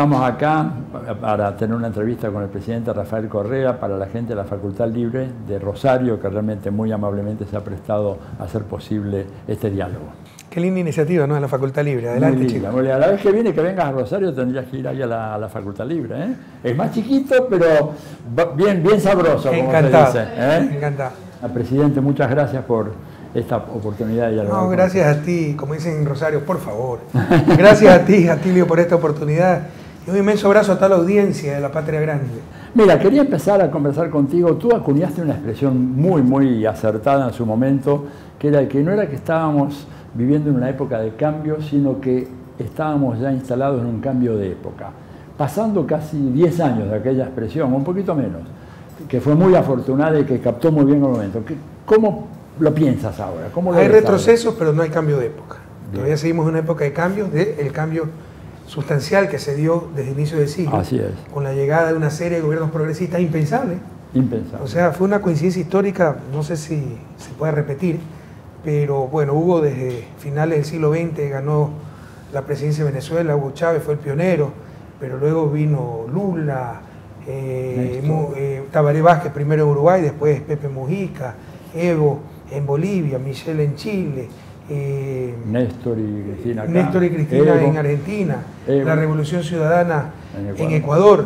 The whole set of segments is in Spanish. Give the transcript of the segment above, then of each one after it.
estamos acá para tener una entrevista con el presidente Rafael Correa, para la gente de la Facultad Libre de Rosario, que realmente muy amablemente se ha prestado a hacer posible este diálogo. Qué linda iniciativa, ¿no? De la Facultad Libre. Adelante, chicos. A la vez que viene, que vengas a Rosario, tendrías que ir ahí a la Facultad Libre, ¿eh? Es más chiquito, pero bien sabroso, como encantado, se dice, ¿eh? Encantado. Presidente, muchas gracias por esta oportunidad de dialogar. No, gracias a ti, como dicen en Rosario, por favor. Gracias a ti, Atilio, por esta oportunidad. Y un inmenso abrazo a toda la audiencia de La Patria Grande. Mira, quería empezar a conversar contigo. Tú acuñaste una expresión muy acertada en su momento, que era que no era que estábamos viviendo en una época de cambio, sino que estábamos ya instalados en un cambio de época. Pasando casi 10 años de aquella expresión, un poquito menos, que fue muy afortunada y que captó muy bien el momento. ¿Cómo lo piensas ahora? ¿Cómo lo hay ves retrocesos, ahora? pero no hay cambio de época. Bien. Todavía seguimos en una época de cambios, el cambio sustancial que se dio desde el inicio del siglo. Así es. Con la llegada de una serie de gobiernos progresistas impensable. Impensable. O sea, fue una coincidencia histórica, no sé si se puede repetir, pero bueno, Hugo desde finales del siglo XX ganó la presidencia de Venezuela, Hugo Chávez fue el pionero, pero luego vino Lula, Tabaré Vázquez primero en Uruguay, después Pepe Mujica, Evo en Bolivia, Michelle en Chile, Néstor y Cristina acá. Néstor y Cristina en Argentina, la Revolución Ciudadana en Ecuador.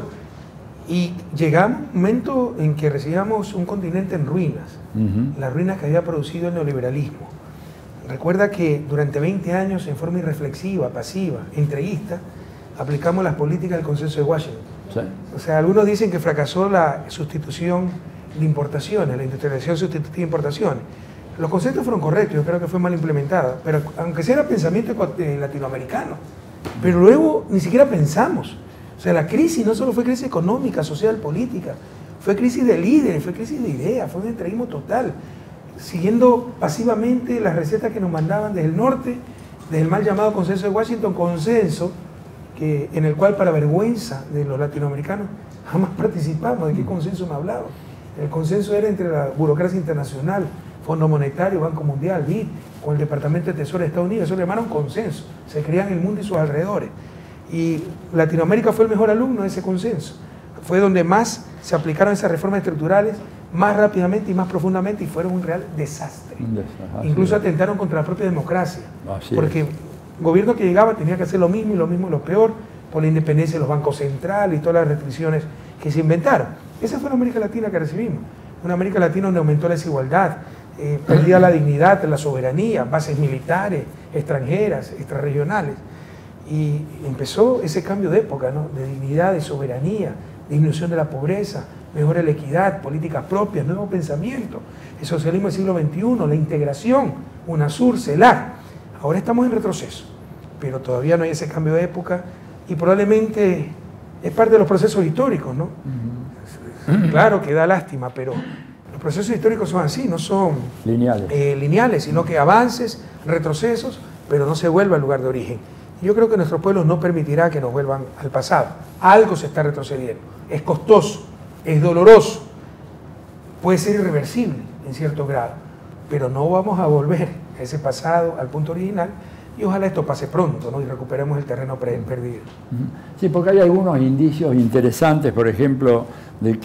Y llegamos a un momento en que recibíamos un continente en ruinas, las ruinas que había producido el neoliberalismo. Recuerda que durante 20 años, en forma irreflexiva, pasiva, entreguista, aplicamos las políticas del Consenso de Washington. Sí. O sea, algunos dicen que fracasó la sustitución de importaciones, la industrialización sustitutiva de importaciones. Los conceptos fueron correctos, yo creo que fue mal implementada, pero aunque sea era pensamiento latinoamericano, pero luego ni siquiera pensamos. O sea, la crisis no solo fue crisis económica, social, política, fue crisis de líderes, fue crisis de ideas, fue un entreguismo total, siguiendo pasivamente las recetas que nos mandaban desde el norte, desde el mal llamado Consenso de Washington, consenso en el cual, para vergüenza de los latinoamericanos, jamás participamos. ¿De qué consenso me hablaba? El consenso era entre la burocracia internacional, Fondo Monetario, Banco Mundial, BID, con el Departamento de Tesoro de Estados Unidos. Eso le llamaron consenso, se creían el mundo y sus alrededores. Y Latinoamérica fue el mejor alumno de ese consenso. Fue donde más se aplicaron esas reformas estructurales, más rápidamente y más profundamente, y fueron un real desastre. Incluso atentaron contra la propia democracia, porque el gobierno que llegaba tenía que hacer lo mismo y lo peor, por la independencia de los bancos centrales y todas las restricciones que se inventaron. Esa fue la América Latina que recibimos, una América Latina donde aumentó la desigualdad, perdía la dignidad, la soberanía, bases militares, extranjeras, extrarregionales. Y empezó ese cambio de época, ¿no? De dignidad, de soberanía, disminución de la pobreza, mejora la equidad, políticas propias, nuevo pensamiento, el socialismo del siglo XXI, la integración, UNASUR, CELAC. Ahora estamos en retroceso, pero todavía no hay ese cambio de época y probablemente es parte de los procesos históricos, ¿no? Claro que da lástima, pero los procesos históricos son así, no son lineales, sino que avances, retrocesos, pero no se vuelve al lugar de origen. Yo creo que nuestro pueblo no permitirá que nos vuelvan al pasado. Algo se está retrocediendo. Es costoso, es doloroso, puede ser irreversible en cierto grado, pero no vamos a volver a ese pasado, al punto original, y ojalá esto pase pronto, ¿no? Y recuperemos el terreno perdido. Sí, porque hay algunos indicios interesantes, por ejemplo, de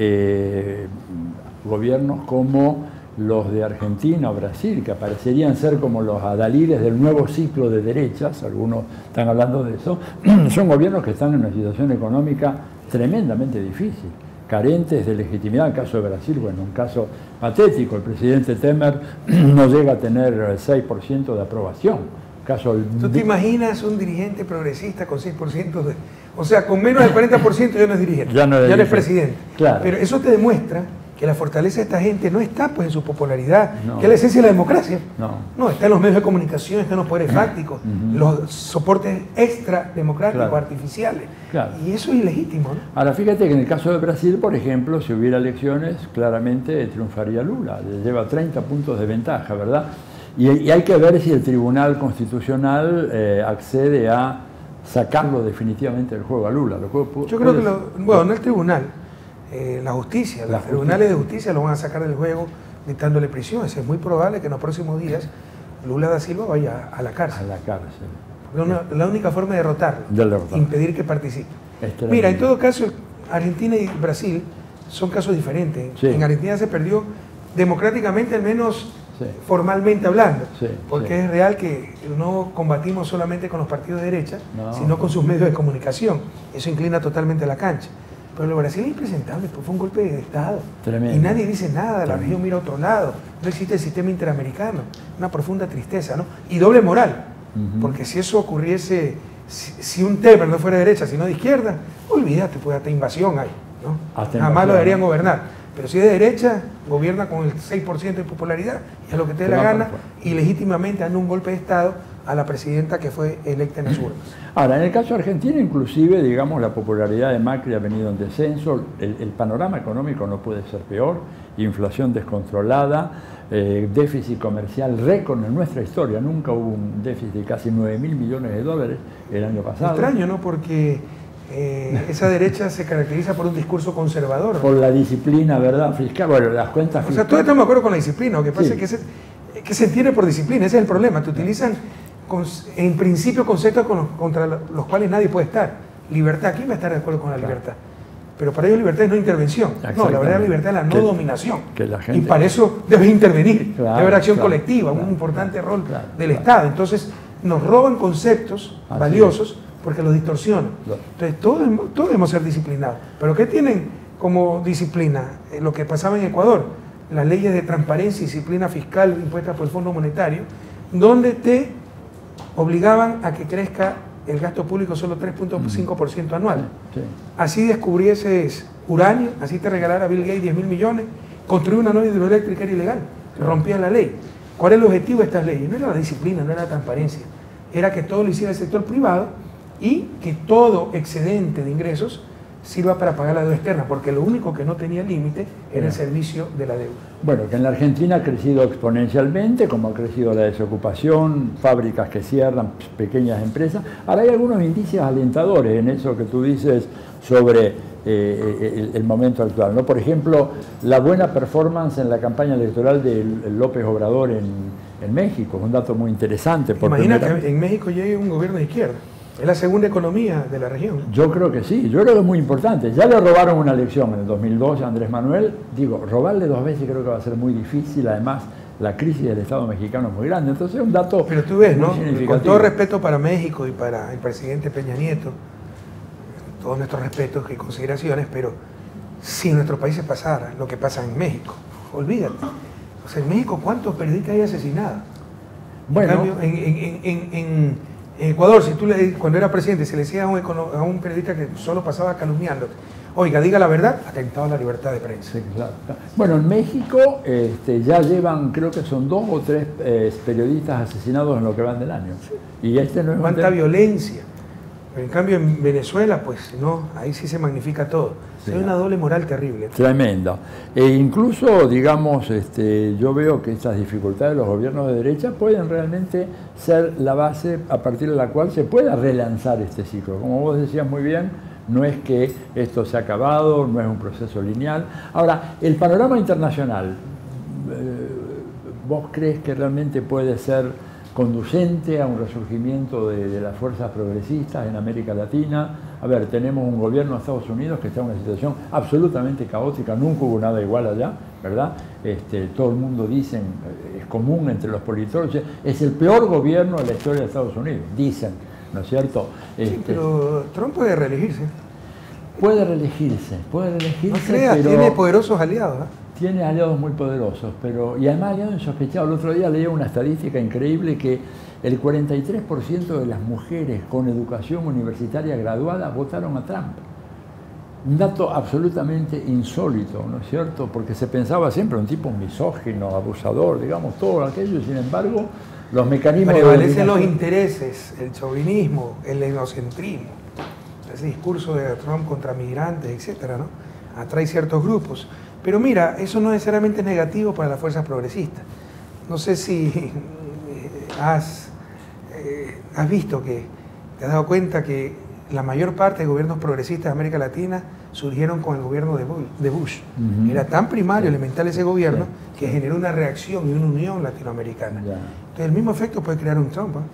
que gobiernos como los de Argentina o Brasil, que parecerían ser como los adalides del nuevo ciclo de derechas, algunos están hablando de eso, son gobiernos que están en una situación económica tremendamente difícil, carentes de legitimidad. En el caso de Brasil, bueno, un caso patético, el presidente Temer no llega a tener el 6% de aprobación. ¿Tú te imaginas un dirigente progresista con 6% de... O sea, con menos del 40% ya no es dirigente, ya no es presidente. Claro. Pero eso te demuestra que la fortaleza de esta gente no está pues en su popularidad, que es la esencia de la democracia. No, está en los medios de comunicación, está en los poderes fácticos, los soportes extra democráticos, artificiales. Claro. Y eso es ilegítimo, ¿no? Ahora, fíjate que en el caso de Brasil, por ejemplo, si hubiera elecciones, claramente triunfaría Lula. Le lleva 30 puntos de ventaja, ¿verdad? Y hay que ver si el Tribunal Constitucional accede a sacarlo definitivamente del juego a Lula. Yo creo que, bueno, no el tribunal, la justicia, los tribunales de justicia lo van a sacar del juego dictándole prisión. Es muy probable que en los próximos días Lula da Silva vaya a la cárcel. A la cárcel. La única forma de derrotarlo, impedir que participe. Mira, en todo caso, Argentina y Brasil son casos diferentes. Sí. En Argentina se perdió democráticamente, al menos sí, formalmente hablando, sí, porque sí, es real que no combatimos solamente con los partidos de derecha, sino con sus medios de comunicación. Eso inclina totalmente la cancha. Pero lo Brasil es impresentable, pues fue un golpe de Estado. Tremendo. Y nadie dice nada, la región mira a otro lado, no existe el sistema interamericano, una profunda tristeza, ¿no? Y doble moral, porque si eso ocurriese, si un Temer no fuera de derecha, sino de izquierda, olvídate, pues hasta invasión hay, ¿no? Jamás lo deberían gobernar. Pero si es de derecha, gobierna con el 6% de popularidad, y a lo que te dé la gana, y legítimamente dando un golpe de Estado a la presidenta que fue electa en las urnas. Ahora, en el caso de Argentina, inclusive, digamos, la popularidad de Macri ha venido en descenso, el panorama económico no puede ser peor, inflación descontrolada, déficit comercial récord en nuestra historia, nunca hubo un déficit de casi 9.000 millones de dólares el año pasado. Extraño, ¿no? Porque esa derecha se caracteriza por un discurso conservador, ¿no? Por la disciplina, ¿verdad? Fiscal, bueno, las cuentas fiscales. O sea, todos estamos de acuerdo con la disciplina, lo que pasa es que se entiende por disciplina, ese es el problema, te utilizan en principio conceptos contra los cuales nadie puede estar. Libertad, ¿quién va a estar de acuerdo con la libertad? Pero para ellos libertad es no intervención. No, la verdadera libertad es la no dominación. Y para eso debes intervenir, debe haber acción colectiva, un importante rol del Estado. Entonces nos roban conceptos valiosos porque los distorsionan. Entonces todos debemos ser disciplinados. ¿Pero qué tienen como disciplina? Lo que pasaba en Ecuador, las leyes de transparencia y disciplina fiscal impuestas por el Fondo Monetario, donde te obligaban a que crezca el gasto público solo 3.5% anual. Sí. Así descubrieses uranio, así te regalara Bill Gates 10.000 millones, construir una nueva hidroeléctrica era ilegal, rompía la ley. ¿Cuál es el objetivo de estas leyes? No era la disciplina, no era la transparencia, era que todo lo hiciera el sector privado y que todo excedente de ingresos sirva para pagar la deuda externa, porque lo único que no tenía límite era el servicio de la deuda. Bueno, que en la Argentina ha crecido exponencialmente, como ha crecido la desocupación, fábricas que cierran, pequeñas empresas. Ahora hay algunos indicios alentadores en eso que tú dices sobre el momento actual, ¿no? Por ejemplo, la buena performance en la campaña electoral de López Obrador en México, un dato muy interesante. Imagina que en México llegue un gobierno de izquierda. Es la segunda economía de la región. Yo creo que sí, yo creo que es muy importante. Ya le robaron una elección en el 2002 a Andrés Manuel. Digo, robarle 2 veces creo que va a ser muy difícil. Además, la crisis del Estado mexicano es muy grande. Entonces es un dato. Pero tú ves, ¿no? Con todo respeto para México y para el presidente Peña Nieto, todos nuestros respetos y consideraciones, pero si en nuestro país se pasara lo que pasa en México, olvídate. O sea, en México, ¿cuántos periodistas hay asesinados? Bueno. En cambio, en Ecuador, si tú cuando era presidente se le decía a un periodista que solo pasaba calumniando, oiga, diga la verdad, atentado a la libertad de prensa. Sí, claro. Bueno, en México ya llevan, creo que son 2 o 3 periodistas asesinados en lo que van del año. Sí. Y no es cuánta violencia. Pero en cambio en Venezuela, pues no, ahí sí se magnifica todo. Sí. Hay una doble moral terrible. Tremenda. E incluso, digamos, yo veo que estas dificultades de los gobiernos de derecha pueden realmente ser la base a partir de la cual se pueda relanzar este ciclo. Como vos decías muy bien, no es que esto se ha acabado, no es un proceso lineal. Ahora, el panorama internacional, ¿vos crees que realmente puede ser conducente a un resurgimiento de las fuerzas progresistas en América Latina? A ver, tenemos un gobierno de Estados Unidos que está en una situación absolutamente caótica, nunca hubo nada igual allá, ¿verdad? Todo el mundo dice, es común entre los politólogos, es el peor gobierno de la historia de Estados Unidos, dicen, ¿no es cierto? Sí, pero Trump puede reelegirse. Puede reelegirse, no creas, pero tiene poderosos aliados, ¿eh? Tiene aliados muy poderosos, y además aliados insospechados. El otro día leí una estadística increíble que el 43% de las mujeres con educación universitaria graduada votaron a Trump. Un dato absolutamente insólito, ¿no es cierto? Porque se pensaba siempre un tipo misógino, abusador, digamos, todo aquello, y sin embargo, los mecanismos... Prevalecen los intereses, el chauvinismo, el etnocentrismo, ese discurso de Trump contra migrantes, etcétera, ¿no? Atrae ciertos grupos. Pero mira, eso no necesariamente es negativo para las fuerzas progresistas. No sé si has visto que te has dado cuenta que la mayor parte de gobiernos progresistas de América Latina surgieron con el gobierno de Bush. Era tan primario, elemental ese gobierno, que generó una reacción y una unión latinoamericana. Entonces el mismo efecto puede crear un Trump, ¿eh?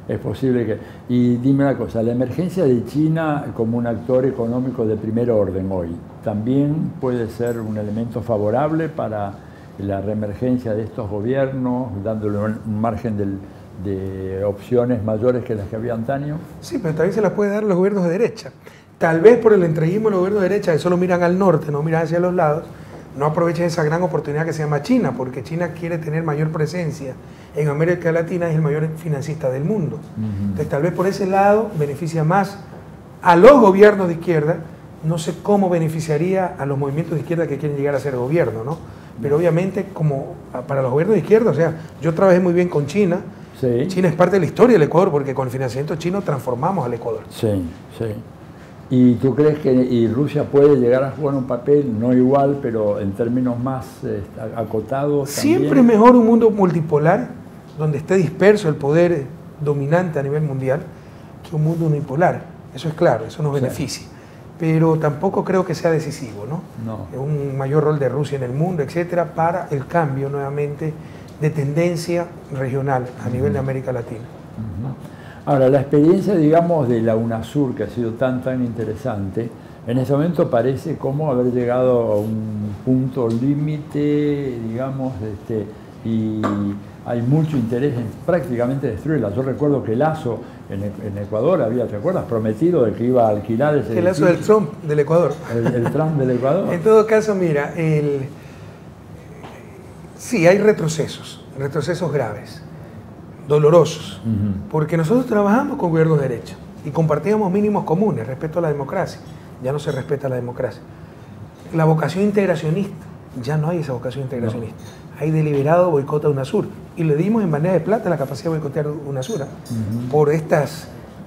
Es posible que... Y dime una cosa, la emergencia de China como un actor económico de primer orden hoy, ¿también puede ser un elemento favorable para la reemergencia de estos gobiernos, dándole un margen de opciones mayores que las que había antaño? Sí, pero también se las puede dar a los gobiernos de derecha. Tal vez por el entreguismo de los gobiernos de derecha, que solo miran al norte, no miran hacia los lados, no aprovechen esa gran oportunidad que se llama China, porque China quiere tener mayor presencia en América Latina, es el mayor financista del mundo. Entonces tal vez por ese lado beneficia más a los gobiernos de izquierda. No sé cómo beneficiaría a los movimientos de izquierda que quieren llegar a ser gobierno, ¿no? Pero obviamente como para los gobiernos de izquierda, o sea, yo trabajé muy bien con China. Sí. China es parte de la historia del Ecuador, porque con el financiamiento chino transformamos al Ecuador. Sí, sí. ¿Y tú crees que Rusia puede llegar a jugar un papel, no igual, pero en términos más acotados? Siempre es mejor un mundo multipolar, donde esté disperso el poder dominante a nivel mundial, que un mundo unipolar. Eso es claro, eso nos beneficia. Pero tampoco creo que sea decisivo, ¿no? No. Un mayor rol de Rusia en el mundo, etcétera, para el cambio nuevamente de tendencia regional a nivel de América Latina. Ahora, la experiencia, digamos, de la UNASUR, que ha sido tan interesante, en ese momento parece como haber llegado a un punto límite, digamos, y hay mucho interés en prácticamente destruirla. Yo recuerdo que Lasso en Ecuador había, ¿te acuerdas?, prometido de que iba a alquilar ese el Lasso del Trump del Ecuador. El Trump del Ecuador. En todo caso, mira, sí, hay retrocesos graves, dolorosos, porque nosotros trabajamos con gobiernos de derecha y compartíamos mínimos comunes respecto a la democracia. Ya no se respeta la democracia. La vocación integracionista, ya no hay esa vocación integracionista. No. Hay deliberado boicot a UNASUR y le dimos en bandeja de plata la capacidad de boicotear UNASUR por estas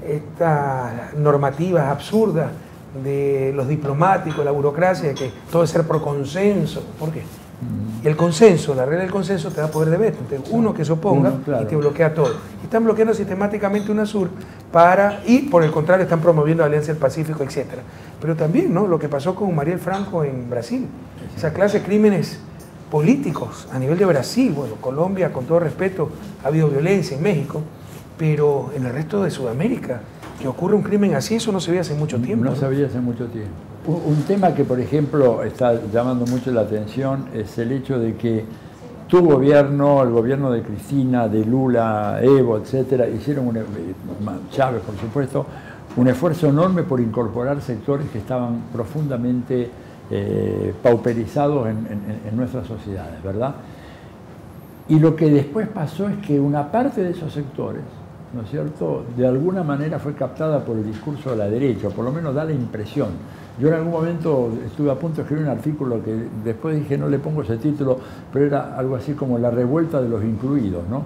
normativas absurdas de los diplomáticos, la burocracia, de que todo es ser por consenso. ¿Por qué? Y el consenso, la regla del consenso te da poder de veto. Entonces, uno que se oponga y te bloquea todo. Y están bloqueando sistemáticamente UNASUR y por el contrario están promoviendo la Alianza del Pacífico, etc. Pero también, ¿no?, lo que pasó con Mariel Franco en Brasil, esa clase de crímenes políticos a nivel de Brasil. Bueno, Colombia, con todo respeto, ha habido violencia en México, pero en el resto de Sudamérica, que ocurre un crimen así, eso no se veía hace mucho tiempo. No se veía hace mucho tiempo. Un tema que, por ejemplo, está llamando mucho la atención es el hecho de que tu gobierno, el gobierno de Cristina, de Lula, Evo, etcétera, hicieron, Chávez, por supuesto, un esfuerzo enorme por incorporar sectores que estaban profundamente pauperizados en nuestras sociedades, ¿verdad? Y lo que después pasó es que una parte de esos sectores, ¿no es cierto?, de alguna manera fue captada por el discurso de la derecha, o por lo menos da la impresión. Yo en algún momento estuve a punto de escribir un artículo que después dije, no le pongo ese título, pero era algo así como la revuelta de los incluidos, ¿no?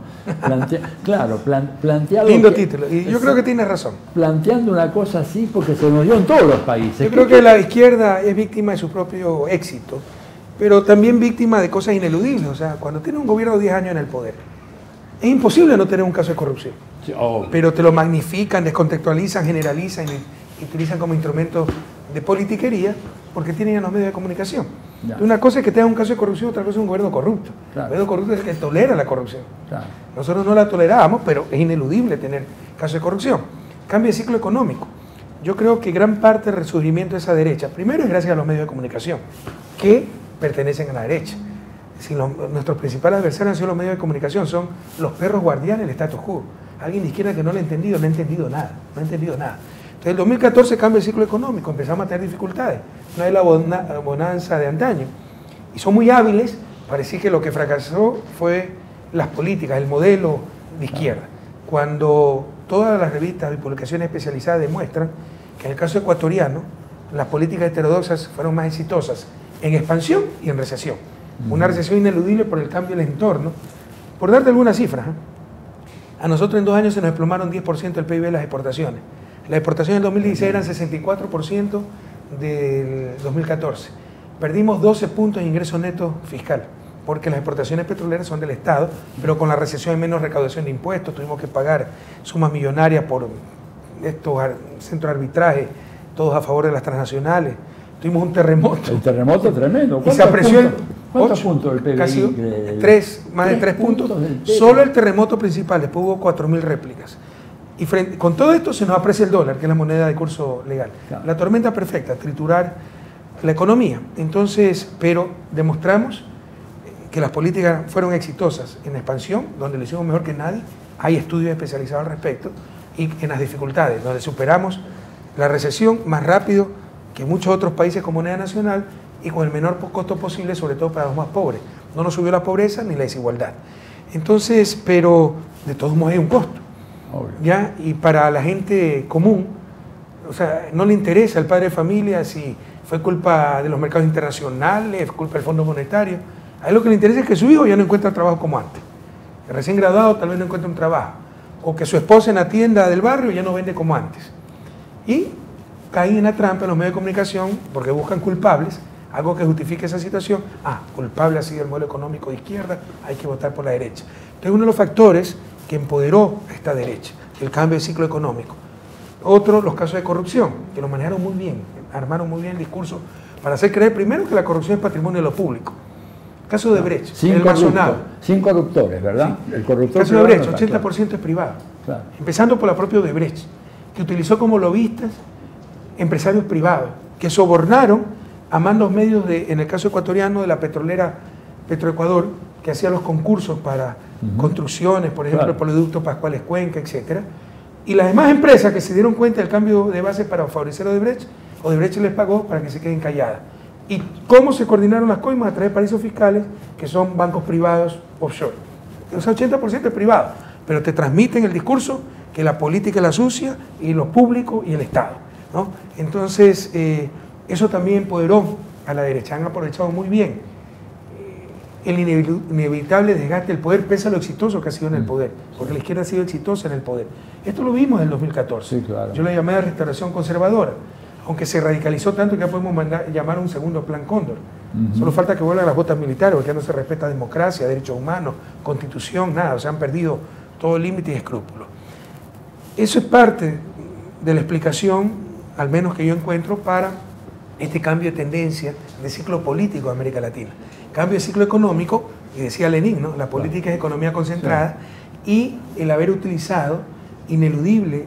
Planteado... Lindo título, y yo creo que tienes razón. Planteando una cosa así porque se nos dio en todos los países. Yo creo que la izquierda es víctima de su propio éxito, pero también víctima de cosas ineludibles. O sea, cuando tiene un gobierno de 10 años en el poder, es imposible no tener un caso de corrupción. Sí, pero te lo magnifican, descontextualizan, generalizan y utilizan como instrumento de politiquería porque tienen a los medios de comunicación. Una cosa es que tenga un caso de corrupción, otra cosa es un gobierno corrupto. Claro. El gobierno corrupto es el que tolera la corrupción. Claro. Nosotros no la toleramos, pero es ineludible tener casos de corrupción. Cambio de ciclo económico. Yo creo que gran parte del resurgimiento de esa derecha, primero es gracias a los medios de comunicación, que pertenecen a la derecha. Si nuestros principales adversarios han sido los medios de comunicación, son los perros guardianes del status quo. Alguien de izquierda que no lo ha entendido, no ha entendido nada. Entonces, el 2014 cambia el ciclo económico, empezamos a tener dificultades, no hay la bonanza de antaño. Y son muy hábiles para decir que lo que fracasó fue las políticas, el modelo de izquierda. Cuando todas las revistas y publicaciones especializadas demuestran que en el caso ecuatoriano, las políticas heterodoxas fueron más exitosas en expansión y en recesión. Una recesión ineludible por el cambio del entorno. Por darte algunas cifras, a nosotros en 2 años se nos desplomaron 10% del PIB de las exportaciones. Las exportaciones del 2016 eran 64% del 2014. Perdimos 12 puntos de ingreso neto fiscal, porque las exportaciones petroleras son del Estado, pero con la recesión hay menos recaudación de impuestos, tuvimos que pagar sumas millonarias por estos centros de arbitraje, todos a favor de las transnacionales. Tuvimos un terremoto. El terremoto tremendo. Y se apreció el ¿Cuántos puntos del PBI? Casi más de 3 puntos. Solo el terremoto principal, después hubo 4.000 réplicas. Y con todo esto se nos aprecia el dólar, que es la moneda de curso legal. Claro. La tormenta perfecta, triturar la economía. Entonces, pero demostramos que las políticas fueron exitosas en la expansión, donde lo hicimos mejor que nadie. Hay estudios especializados al respecto. Y en las dificultades, donde superamos la recesión más rápido que muchos otros países con moneda nacional y con el menor costo posible, sobre todo para los más pobres. No nos subió la pobreza ni la desigualdad. Entonces, pero de todos modos hay un costo. ¿Ya? Y para la gente común, o sea, no le interesa al padre de familia si fue culpa de los mercados internacionales, culpa del Fondo Monetario. A él lo que le interesa es que su hijo ya no encuentra trabajo como antes. El recién graduado tal vez no encuentra un trabajo. O que su esposa en la tienda del barrio ya no vende como antes. Y caen en la trampa en los medios de comunicación porque buscan culpables, algo que justifique esa situación. Culpable ha sido el modelo económico de izquierda, hay que votar por la derecha. Entonces, uno de los factores que empoderó a esta derecha, el cambio de ciclo económico. Otro, los casos de corrupción, que lo manejaron muy bien, armaron muy bien el discurso para hacer creer primero que la corrupción es patrimonio de lo público. El caso de Brecht, el masonado. Sin corruptores, ¿verdad? Sí. El caso de Brecht, 80% es privado. Claro. Empezando por la propia Odebrecht, que utilizó como lobistas empresarios privados, que sobornaron a mandos medios, en el caso ecuatoriano, de la petrolera Petroecuador, que hacía los concursos para construcciones, por ejemplo, el Poliducto Pascuales Cuenca, etc. Y las demás empresas que se dieron cuenta del cambio de base para favorecer a Odebrecht les pagó para que se queden calladas. ¿Y cómo se coordinaron las coimas? A través de paraísos fiscales, que son bancos privados offshore. O sea, 80% es privado, pero te transmiten el discurso que la política es la sucia, y lo público y el Estado, ¿no? Entonces, eso también empoderó a la derecha. Han aprovechado muy bien el inevitable desgaste del poder, pese a lo exitoso que ha sido en el poder, porque la izquierda ha sido exitosa en el poder. Esto lo vimos en el 2014. Sí, claro. Yo le llamé a restauración conservadora, aunque se radicalizó tanto que ya podemos llamar un segundo plan Cóndor. Solo falta que vuelvan las botas militares, porque ya no se respeta democracia, derechos humanos, constitución, nada. O sea, han perdido todo límite y escrúpulo. Eso es parte de la explicación, al menos que yo encuentro, para este cambio de tendencia de ciclo político de América Latina. Cambio de ciclo económico, y decía Lenin, ¿no? La política es economía concentrada, y el haber utilizado ineludibles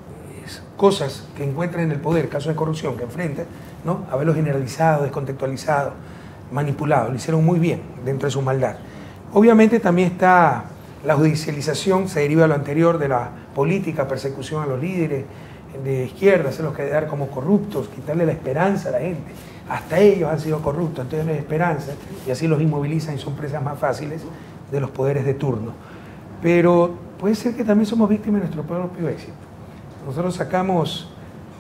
cosas que encuentran en el poder, casos de corrupción que enfrentan, ¿no? Haberlo generalizado, descontextualizado, manipulado, lo hicieron muy bien dentro de su maldad. Obviamente también está la judicialización, se deriva de lo anterior, de la política, persecución a los líderes de izquierda, hacerlos quedar como corruptos, quitarle la esperanza a la gente. Hasta ellos han sido corruptos, entonces no hay esperanza, y así los inmovilizan y son presas más fáciles de los poderes de turno. Pero puede ser que también somos víctimas de nuestro propio éxito. Nosotros sacamos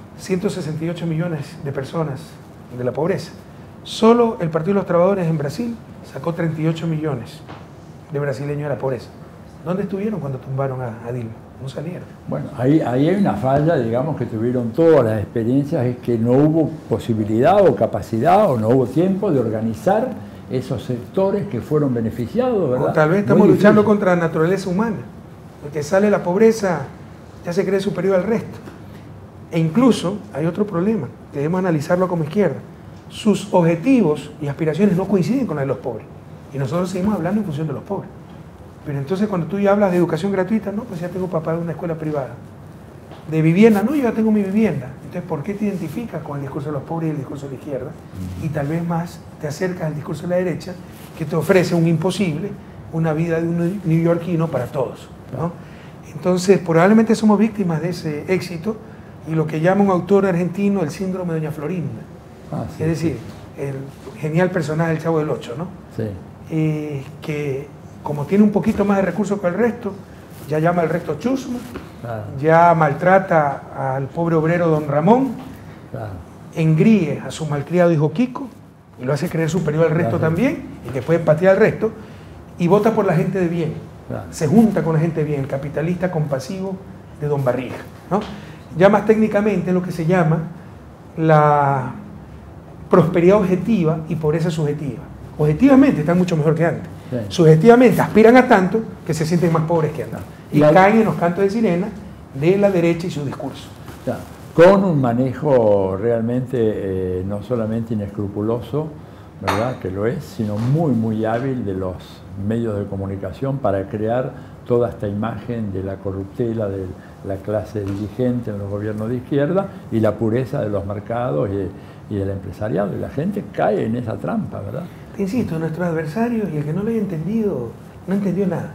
168 millones de personas de la pobreza. Solo el Partido de los Trabajadores en Brasil sacó 38 millones de brasileños de la pobreza. ¿Dónde estuvieron cuando tumbaron a Dilma? No salieron. Bueno, ahí hay una falla, digamos, que tuvieron todas las experiencias, es que no hubo posibilidad o capacidad o no hubo tiempo de organizar esos sectores que fueron beneficiados, ¿verdad? O tal vez estamos luchando contra la naturaleza humana. Porque sale la pobreza, ya se cree superior al resto. E incluso hay otro problema, que debemos analizarlo como izquierda. Sus objetivos y aspiraciones no coinciden con las de los pobres. Y nosotros seguimos hablando en función de los pobres. Pero entonces cuando tú ya hablas de educación gratuita, no, pues ya tengo para pagar una escuela privada. De vivienda, no, yo ya tengo mi vivienda. Entonces, ¿por qué te identificas con el discurso de los pobres y el discurso de la izquierda? Y tal vez más te acercas al discurso de la derecha, que te ofrece un imposible, una vida de un neoyorquino para todos, ¿no? Entonces, probablemente somos víctimas de ese éxito y lo que llama un autor argentino el síndrome de Doña Florinda. Sí, es decir, el genial personaje del Chavo del Ocho, ¿no? Sí. Que como tiene un poquito más de recursos que el resto, ya llama al resto chusma, claro. Ya maltrata al pobre obrero don Ramón, claro. Engríe a su malcriado hijo Kiko, y lo hace creer superior al resto, claro. También, y que puede patear al resto, y vota por la gente de bien, claro. Se junta con la gente de bien, el capitalista compasivo de don Barriga, ¿no? Ya más técnicamente lo que se llama la prosperidad objetiva y pobreza subjetiva. Objetivamente están mucho mejor que antes. Sí. Subjetivamente aspiran a tanto que se sienten más pobres que antes. Y caen en los cantos de sirena de la derecha y su discurso. Con un manejo realmente no solamente inescrupuloso ¿verdad?, que lo es, sino muy, muy hábil de los medios de comunicación para crear toda esta imagen de la corruptela de la clase dirigente en los gobiernos de izquierda y la pureza de los mercados y del empresariado. Y la gente cae en esa trampa, ¿verdad? Te insisto, nuestros adversarios, y el que no lo haya entendido, no entendió nada.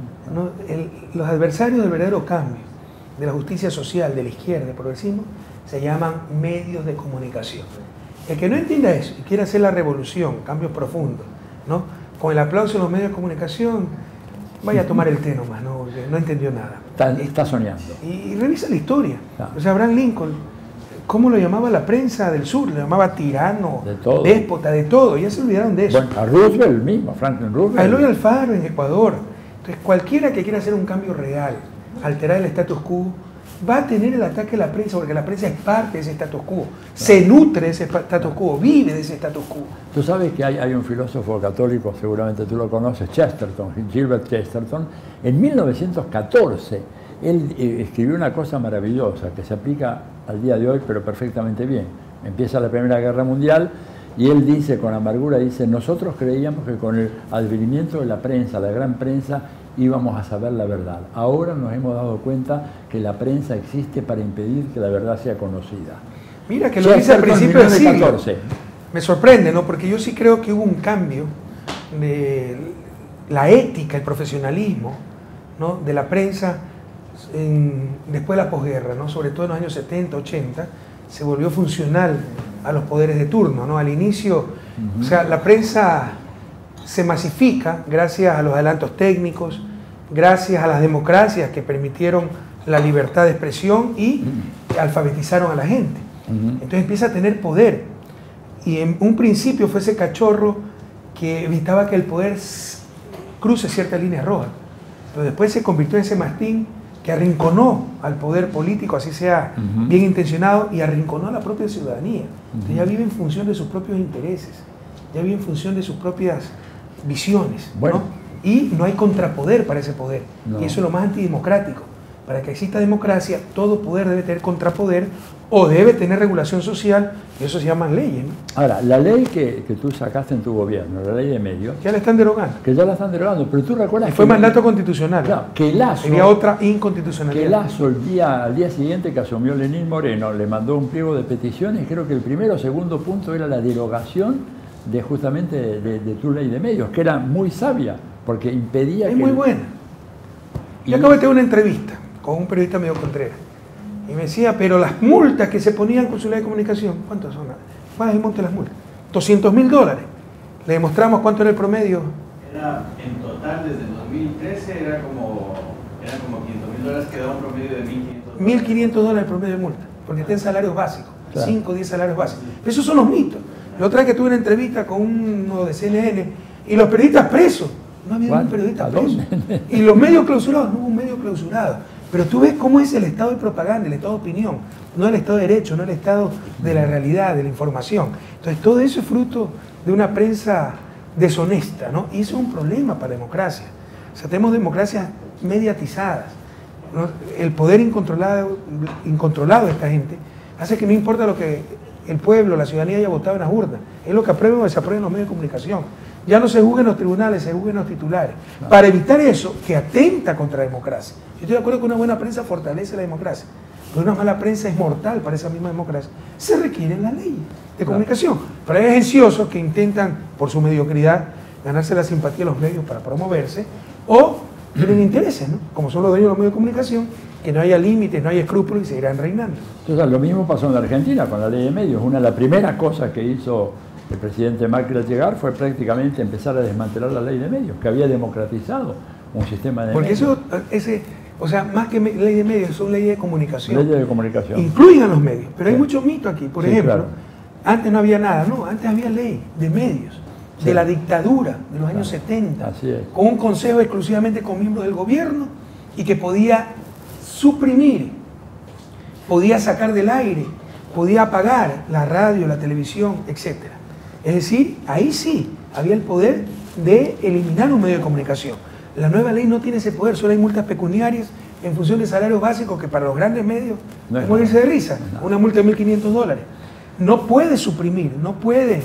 Los adversarios del verdadero cambio, de la justicia social, de la izquierda, del progresismo, se llaman medios de comunicación. El que no entienda eso y quiere hacer la revolución, cambios profundos, ¿no?, con el aplauso de los medios de comunicación, vaya a tomar el té nomás, ¿no?, porque no entendió nada. Está soñando. Y revisa la historia. O sea, Abraham Lincoln, ¿cómo lo llamaba la prensa del sur? Lo llamaba tirano, de déspota, de todo. Ya se olvidaron de eso. Bueno, a Roosevelt mismo, Franklin Roosevelt. A Eloy Alfaro en Ecuador. Entonces, cualquiera que quiera hacer un cambio real, alterar el status quo, va a tener el ataque de la prensa, porque la prensa es parte de ese status quo, se nutre de ese status quo, vive de ese status quo. Tú sabes que hay un filósofo católico, seguramente tú lo conoces, Chesterton, Gilbert Chesterton. En 1914 él escribió una cosa maravillosa que se aplica al día de hoy, pero perfectamente bien. Empieza la Primera Guerra Mundial y él dice, con amargura, dice: nosotros creíamos que con el advenimiento de la prensa, la gran prensa, íbamos a saber la verdad. Ahora nos hemos dado cuenta que la prensa existe para impedir que la verdad sea conocida. Mira que lo dice al principio del siglo. Me sorprende, ¿no? Porque yo sí creo que hubo un cambio de la ética, el profesionalismo, ¿no?, de la prensa después de la posguerra, ¿no?, sobre todo en los años 70, 80, se volvió funcional a los poderes de turno, ¿no? Al inicio, o sea, la prensa se masifica gracias a los adelantos técnicos, gracias a las democracias que permitieron la libertad de expresión y alfabetizaron a la gente. Entonces empieza a tener poder. Y en un principio fue ese cachorro que evitaba que el poder cruce ciertas líneas rojas. Pero después se convirtió en ese mastín que arrinconó al poder político, así sea bien intencionado, y arrinconó a la propia ciudadanía. Entonces ya vive en función de sus propios intereses, ya vive en función de sus propias visiones, bueno, ¿no? Y no hay contrapoder para ese poder. No. Y eso es lo más antidemocrático. Para que exista democracia, todo poder debe tener contrapoder o debe tener regulación social, y eso se llaman leyes, ¿no? Ahora, la ley que tú sacaste en tu gobierno, la ley de medios... Ya la están derogando. Que ya la están derogando, pero tú recuerdas... Fue mandato constitucional. Claro, que Lasso... Sería otra inconstitucionalidad. Que Lasso, al día siguiente que asumió Lenín Moreno, le mandó un pliego de peticiones, creo que el primero o segundo punto era la derogación de justamente de tu ley de medios, que era muy sabia, porque impedía que... Es muy buena. Yo acabo de tener una entrevista con un periodista medio Contreras, y me decía, pero las multas que se ponían con su ley de comunicación, ¿cuántas son? ¿Cuál es el monte de las multas? $200.000. Le demostramos cuánto era el promedio. Era en total desde el 2013 era como $500.000, que da un promedio de $1.500. $1.500 el promedio de multa, porque tienen salarios básicos, claro. 5 o 10 salarios básicos. Pero esos son los mitos. La otra vez que tuve una entrevista con uno de CNN y los periodistas presos. No había un periodista preso. Y los medios clausurados, no hubo un medio clausurado. Pero tú ves cómo es el estado de propaganda, el estado de opinión, no el estado de derecho, no el estado de la realidad, de la información. Entonces todo eso es fruto de una prensa deshonesta, ¿no? Y eso es un problema para la democracia. O sea, tenemos democracias mediatizadas, ¿no? El poder incontrolado de esta gente hace que no importa lo que el pueblo, la ciudadanía haya votado en las urnas, es lo que aprueben o desaprueben los medios de comunicación. Ya no se juzguen los tribunales, se juzguen los titulares. Claro. Para evitar eso, que atenta contra la democracia. Yo estoy de acuerdo que una buena prensa fortalece la democracia, pero una mala prensa es mortal para esa misma democracia. Se requieren las leyes de comunicación. Pero hay agenciosos que intentan, por su mediocridad, ganarse la simpatía de los medios para promoverse, o tienen intereses, ¿no? Como son los dueños de los medios de comunicación, que no haya límites, no haya escrúpulos y seguirán reinando. Entonces, lo mismo pasó en la Argentina con la ley de medios. Una de las primeras cosas que hizo el presidente Macri al llegar fue prácticamente empezar a desmantelar la ley de medios, que había democratizado un sistema de medios. Porque o sea, más que ley de medios, son leyes de comunicación. Leyes de comunicación. Incluyen a los medios, pero hay mucho mito aquí. Por ejemplo, claro. Antes no había nada, no, antes había ley de medios, de la dictadura de los años 70, Así es. con un consejo exclusivamente con miembros del gobierno y que podía suprimir, podía sacar del aire, podía apagar la radio, la televisión, etcétera. Es decir, ahí sí había el poder de eliminar un medio de comunicación. La nueva ley no tiene ese poder, solo hay multas pecuniarias en función de salarios básicos que para los grandes medios es morirse de risa. Una multa de $1.500. No puede suprimir, no puede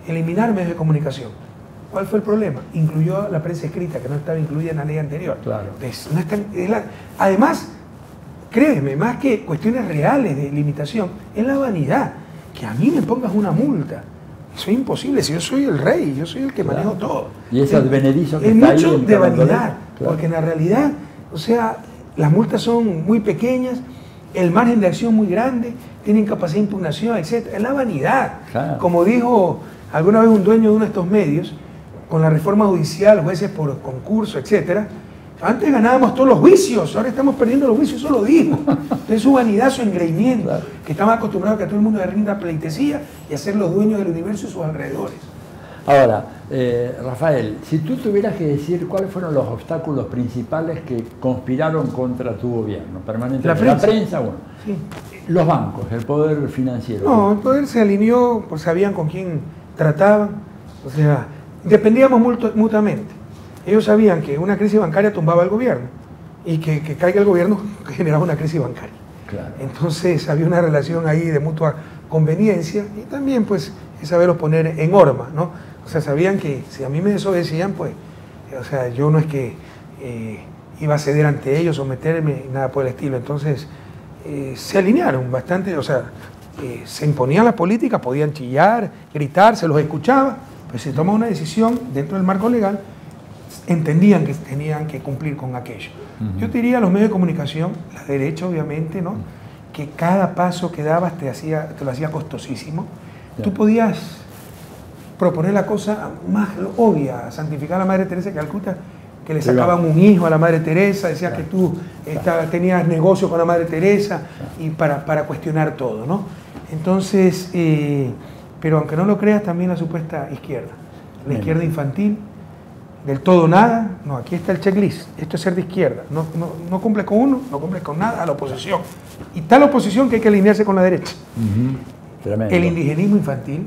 eliminar medios de comunicación. ¿Cuál fue el problema? Incluyó la prensa escrita, que no estaba incluida en la ley anterior. Claro. Entonces, no están, además, créeme, más que cuestiones reales de limitación, es la vanidad. Que a mí me pongas una multa. Eso es imposible, si yo soy el rey, yo soy el que manejo todo. Y ese advenedizo que es está mucho ahí de vanidad, claro. porque en la realidad, o sea, las multas son muy pequeñas, el margen de acción muy grande, tienen capacidad de impugnación, etc. Es la vanidad. Claro. Como dijo alguna vez un dueño de uno de estos medios, con la reforma judicial, jueces por concurso, etc. Antes ganábamos todos los juicios, ahora estamos perdiendo los juicios, eso lo dijo. Entonces su vanidad, su engreimiento, claro, que estamos acostumbrados a que todo el mundo le rinda pleitesía y a ser los dueños del universo y sus alrededores. Ahora, Rafael, si tú tuvieras que decir cuáles fueron los obstáculos principales que conspiraron contra tu gobierno permanentemente. La prensa, bueno. Sí. Los bancos, el poder financiero. No, el poder se alineó, pues sabían con quién trataban, o sea, dependíamos mutuamente. Ellos sabían que una crisis bancaria tumbaba al gobierno y que caiga el gobierno generaba una crisis bancaria. Claro. Entonces había una relación ahí de mutua conveniencia y también pues saberlos poner en horma, ¿no? O sea, sabían que si a mí me desobedecían, pues, o sea, yo no es que iba a ceder ante ellos, someterme, nada por el estilo. Entonces se alinearon bastante, o sea, se imponían las políticas, podían chillar, gritar, se los escuchaba, pues se toma una decisión dentro del marco legal, entendían que tenían que cumplir con aquello. Yo te diría los medios de comunicación, la derecha obviamente, ¿no? Que cada paso que dabas te lo hacía costosísimo. Tú podías proponer la cosa más obvia, santificar a la Madre Teresa de Calcuta, que le sacaban un hijo a la Madre Teresa, decía que tú tenías negocio con la Madre Teresa y para cuestionar todo, ¿no? Entonces, pero aunque no lo creas, también la supuesta izquierda, la izquierda infantil, del todo nada, no, aquí está el checklist, esto es ser de izquierda, no cumple con uno, no cumple con nada, a la oposición. Y tal oposición que hay que alinearse con la derecha. Tremendo. El indigenismo infantil,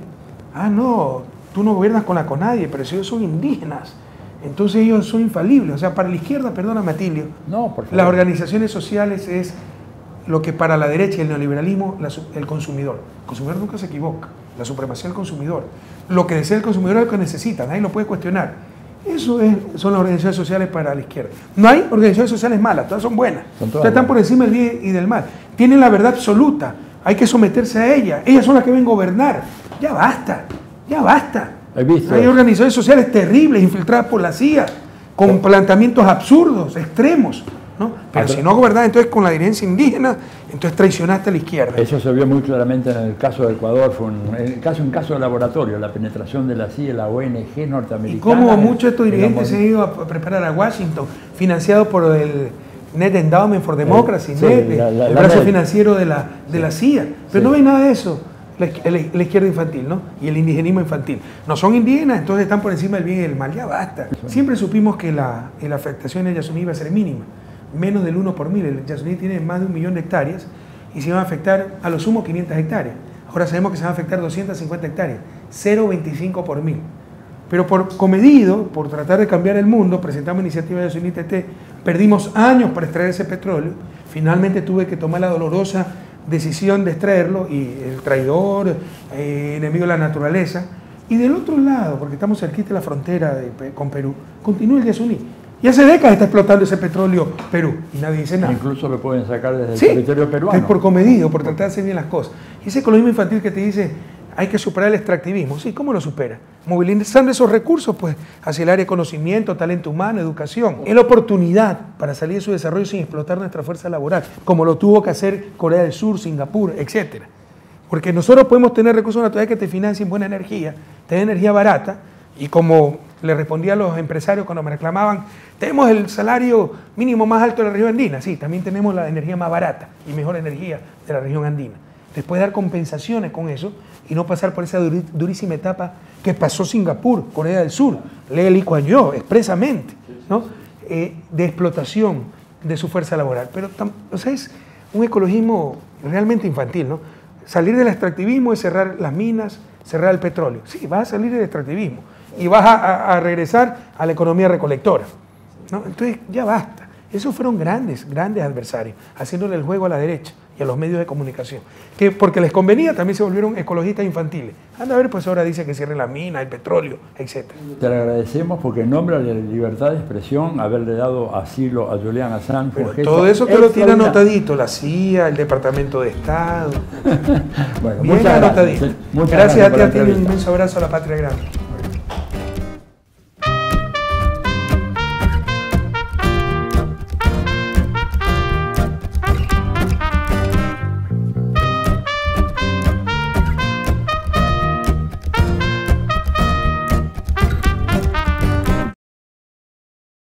no, tú no gobiernas con nadie, pero si ellos son indígenas, entonces ellos son infalibles. O sea, para la izquierda, perdóname Atilio, no, por favor, las organizaciones sociales es lo que para la derecha y el neoliberalismo, el consumidor. El consumidor nunca se equivoca, la supremacía del consumidor. Lo que desea el consumidor es lo que necesita, nadie lo puede cuestionar. Eso son las organizaciones sociales para la izquierda. No hay organizaciones sociales malas, todas son buenas. Todas están por encima del bien y del mal. Tienen la verdad absoluta, hay que someterse a ella. Ellas son las que deben gobernar. Ya basta, ya basta. Hay organizaciones sociales terribles, infiltradas por la CIA, con planteamientos absurdos, extremos, ¿no? Pero si no gobernás entonces con la dirigencia indígena, entonces traicionaste a la izquierda. Eso se vio muy claramente en el caso de Ecuador, fue un caso de laboratorio, la penetración de la CIA y la ONG norteamericana. Y cómo muchos de estos dirigentes se han ido a preparar a Washington, financiados por el Net Endowment for Democracy, el brazo financiero de la CIA. Pero no ven nada de eso. La izquierda infantil, ¿no? Y el indigenismo infantil. No son indígenas, entonces están por encima del bien y del mal. Ya basta. Siempre supimos que la afectación en Yasuní iba a ser mínima, menos del 1 por 1000. El Yasuní tiene más de 1 millón de hectáreas y se van a afectar a lo sumo 500 hectáreas. Ahora sabemos que se van a afectar 250 hectáreas, 0,25 por 1000. Pero por comedido, por tratar de cambiar el mundo, presentamos iniciativa de Yasuní TT, perdimos años para extraer ese petróleo. Finalmente tuve que tomar la dolorosa decisión de extraerlo y el traidor, enemigo de la naturaleza. Y del otro lado, porque estamos cerquita de la frontera con Perú, continúa el Yasuní. Y hace décadas está explotando ese petróleo Perú y nadie dice nada. Incluso lo pueden sacar desde el territorio peruano. Es por comedido, por tratar de hacer bien las cosas. Y ese ecologismo infantil que te dice hay que superar el extractivismo. Sí, ¿cómo lo supera? Movilizando esos recursos pues, hacia el área de conocimiento, talento humano, educación. Es la oportunidad para salir de su desarrollo sin explotar nuestra fuerza laboral, como lo tuvo que hacer Corea del Sur, Singapur, etc. Porque nosotros podemos tener recursos naturales que te financien buena energía, tener energía barata, y como le respondía a los empresarios cuando me reclamaban, tenemos el salario mínimo más alto de la región andina. Sí, también tenemos la energía más barata y mejor energía de la región andina. Después dar compensaciones con eso y no pasar por esa durísima etapa que pasó Singapur, Corea del Sur, Lee Kuan Yew expresamente, ¿no? De explotación de su fuerza laboral. Pero o sea, es un ecologismo realmente infantil, ¿no? Salir del extractivismo es cerrar las minas, cerrar el petróleo. Sí, vas a salir del extractivismo y vas a regresar a la economía recolectora, ¿no? Entonces ya basta. Esos fueron grandes adversarios, haciéndole el juego a la derecha y a los medios de comunicación. Que porque les convenía también se volvieron ecologistas infantiles. Anda a ver, pues ahora dice que cierren las minas, el petróleo, etc. Te lo agradecemos porque en nombre de la libertad de expresión, haberle dado asilo a Julian Assange. Todo eso que lo tiene anotadito, la CIA, el Departamento de Estado. Bueno, bien muchas anotadito. Gracias. Gracias a ti, un inmenso abrazo a la patria grande.